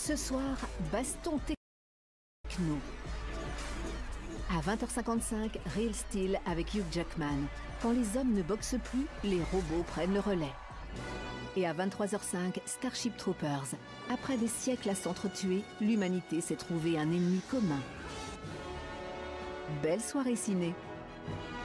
Ce soir, baston techno. À 20h55, Real Steel avec Hugh Jackman. Quand les hommes ne boxent plus, les robots prennent le relais. Et à 23h05, Starship Troopers. Après des siècles à s'entretuer, l'humanité s'est trouvé un ennemi commun. Belle soirée ciné.